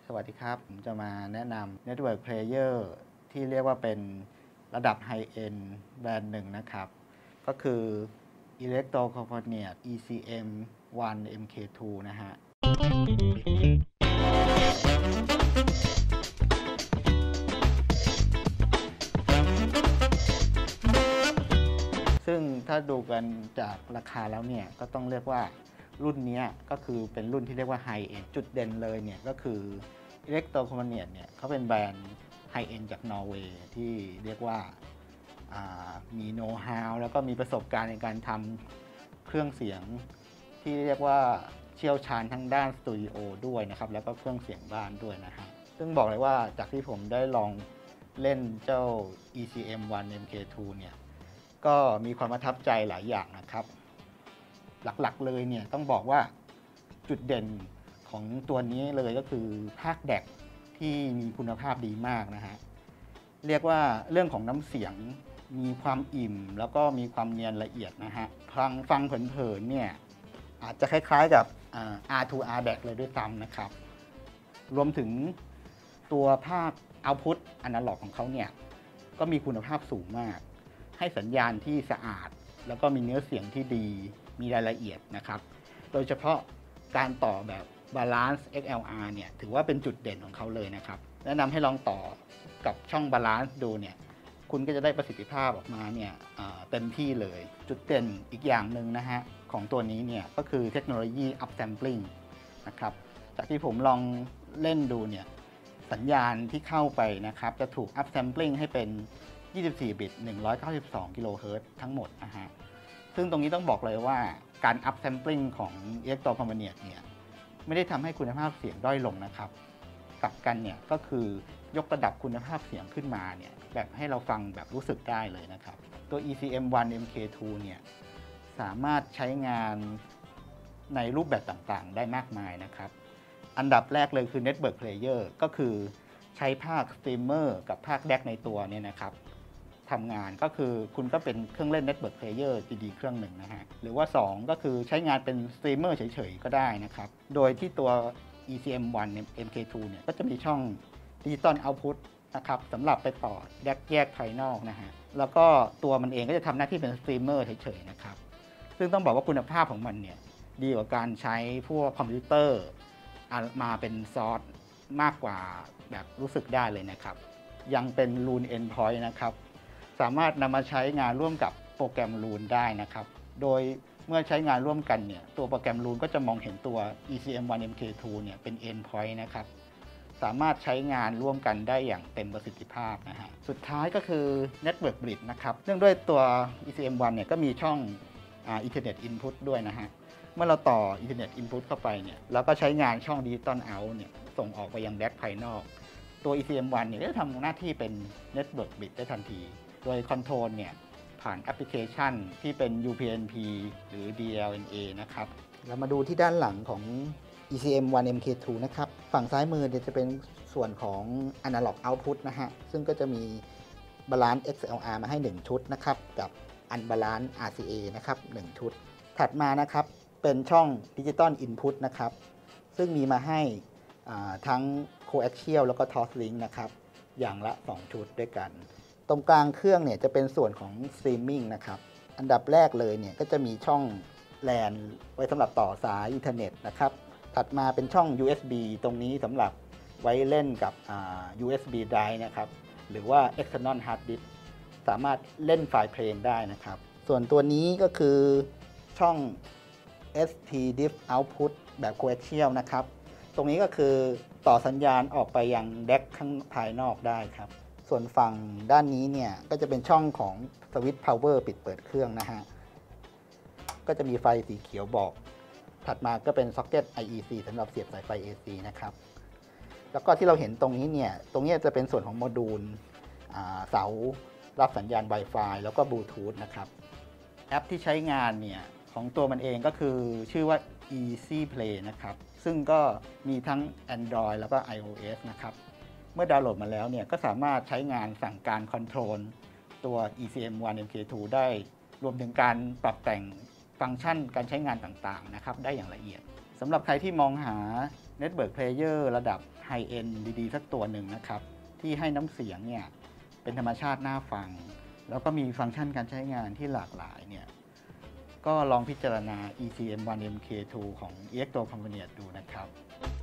สวัสดีครับผมจะมาแนะนำ Network Player ที่เรียกว่าเป็นระดับ High End แบรนด์หนึ่งนะครับก็คือ Electro Component ECM 1 MK2 นะฮะซึ่งถ้าดูกันจากราคาแล้วเนี่ยก็ต้องเรียกว่ารุ่นนี้ก็คือเป็นรุ่นที่เรียกว่า High End จุดเด่นเลยเนี่ยก็คือ Electro Component เนี่ยเขาเป็นแบรนด์ High End จากนอร์เวย์ที่เรียกว่ามีโน้ตฮาวแล้วก็มีประสบการณ์ในการทำเครื่องเสียงที่เรียกว่าเชี่ยวชาญทั้งด้านสตูดิโอด้วยนะครับแล้วก็เครื่องเสียงบ้านด้วยนะฮะซึ่งบอกเลยว่าจากที่ผมได้ลองเล่นเจ้า ECM 1 MK2 เนี่ยก็มีความประทับใจหลายอย่างนะครับหลักๆเลยเนี่ยต้องบอกว่าจุดเด่นของตัวนี้เลยก็คือภาคแดกที่มีคุณภาพดีมากนะฮะเรียกว่าเรื่องของน้ำเสียงมีความอิ่มแล้วก็มีความเนียนละเอียดนะฮะฟังเผินๆเนี่ยอาจจะคล้ายๆกับR2R DAC เลยด้วยซ้ำนะครับรวมถึงตัวภาค Output อนาล็อกของเขาเนี่ยก็มีคุณภาพสูงมากให้สัญญาณที่สะอาดแล้วก็มีเนื้อเสียงที่ดีมีรายละเอียดนะครับโดยเฉพาะการต่อแบบ Balance XLR เนี่ยถือว่าเป็นจุดเด่นของเขาเลยนะครับแนะนำให้ลองต่อกับช่อง Balance ดูเนี่ยคุณก็จะได้ประสิทธิภาพออกมาเนี่ยเต็มที่เลยจุดเด่นอีกอย่างหนึ่งนะฮะของตัวนี้เนี่ยก็คือเทคโนโลยี Upsampling นะครับจากที่ผมลองเล่นดูเนี่ยสัญญาณที่เข้าไปนะครับจะถูก Upsampling ให้เป็น24 บิต 192 กิโลเฮิรตซ์ทั้งหมดนะฮะซึ่งตรงนี้ต้องบอกเลยว่าการ Upsampling ของ Electro Component เนี่ยไม่ได้ทำให้คุณภาพเสียงด้อยลงนะครับกลับกันเนี่ยก็คือยกระดับคุณภาพเสียงขึ้นมาเนี่ยแบบให้เราฟังแบบรู้สึกได้เลยนะครับตัว ECM 1 MK2 เนี่ยสามารถใช้งานในรูปแบบต่างๆได้มากมายนะครับอันดับแรกเลยคือ Network Player ก็คือใช้ภาคสตรีมเมอร์กับภาคแดกในตัวเนี่ยนะครับทำงานก็คือคุณก็เป็นเครื่องเล่น Network Player ดีๆเครื่องหนึ่งนะฮะหรือว่า2ก็คือใช้งานเป็นสตรีมเมอร์เฉยๆก็ได้นะครับโดยที่ตัว ECM 1 MK2 เนี่ยก็จะมีช่อง Digital Output นะครับสำหรับไปต่อแดกแยกภายนอกนะฮะแล้วก็ตัวมันเองก็จะทำหน้าที่เป็นสตรีมเมอร์เฉยๆนะครับซึ่งต้องบอกว่าคุณภาพของมันเนี่ยดีกว่าการใช้พวกคอมพิวเตอร์มาเป็นซอสมากกว่าแบบรู้สึกได้เลยนะครับยังเป็น Roon Endpoint นะครับสามารถนำมาใช้งานร่วมกับโปรแกรม Roon ได้นะครับโดยเมื่อใช้งานร่วมกันเนี่ยตัวโปรแกรม Roon ก็จะมองเห็นตัว ECM 1 MK2 เนี่ยเป็น Endpoint นะครับสามารถใช้งานร่วมกันได้อย่างเต็มประสิทธิภาพนะฮะสุดท้ายก็คือ Network Bridge นะครับเนื่องด้วยตัว ECM 1 เนี่ยก็มีช่อง Ethernet Input ด้วยนะฮะเมื่อเราต่อ Ethernet Input เข้าไปเนี่ยเราก็ใช้งานช่อง Digital Out เนี่ยส่งออกไปยังแดกภายนอกตัว ECM 1 เนี่ยก็จะทำหน้าที่เป็น Network Bridge ได้ทันทีโดยคอนโทรลเนี่ยผ่านแอปพลิเคชันที่เป็น UPnP หรือ DLNA นะครับเรามาดูที่ด้านหลังของ ECM 1 MK2 นะครับฝั่งซ้ายมือจะเป็นส่วนของ Analog Output นะฮะซึ่งก็จะมี Balance XLR มาให้1ชุดนะครับกับ Unbalance RCA นะครับ1ชุดถัดมานะครับเป็นช่อง Digital Input นะครับซึ่งมีมาให้ทั้ง Coaxial แล้วก็ Toslink นะครับอย่างละ2ชุดด้วยกันตรงกลางเครื่องเนี่ยจะเป็นส่วนของ Streaming นะครับอันดับแรกเลยเนี่ยก็จะมีช่อง LAN ไว้สำหรับต่อสายอินเทอร์เน็ตนะครับถัดมาเป็นช่อง USB ตรงนี้สำหรับไว้เล่นกับUSB drive นะครับหรือว่า external hard disk สามารถเล่นไฟล์เพลงได้นะครับส่วนตัวนี้ก็คือช่อง ST Diff Output แบบ Coaxial นะครับตรงนี้ก็คือต่อสัญญาณออกไปยังแดกข้างภายนอกได้ครับส่วนฝั่งด้านนี้เนี่ยก็จะเป็นช่องของสวิตช์ power ปิดเปิดเครื่องนะฮะก็จะมีไฟสีเขียวบอกถัดมาก็เป็นซ็อกเก็ต IEC สำหรับเสียบสายไฟ AC นะครับแล้วก็ที่เราเห็นตรงนี้เนี่ยตรงนี้จะเป็นส่วนของโมดูลเสารับสัญญาณ Wi-Fi แล้วก็บลูทูธนะครับแอปที่ใช้งานเนี่ยของตัวมันเองก็คือชื่อว่า Easy Play นะครับซึ่งก็มีทั้ง Android แล้วก็ iOS นะครับเมื่อดาวน์โหลดมาแล้วเนี่ยก็สามารถใช้งานสั่งการคอนโทรลตัว ECM 1 MK2 ได้รวมถึงการปรับแต่งฟังก์ชันการใช้งานต่างๆนะครับได้อย่างละเอียดสำหรับใครที่มองหา Network Player ระดับไฮเอ็นดีๆสักตัวหนึ่งนะครับที่ให้น้ำเสียงเนี่ยเป็นธรรมชาติน่าฟังแล้วก็มีฟังก์ชันการใช้งานที่หลากหลายเนี่ยก็ลองพิจารณา ECM1 MK2 ของ Electro Companion ดูนะครับ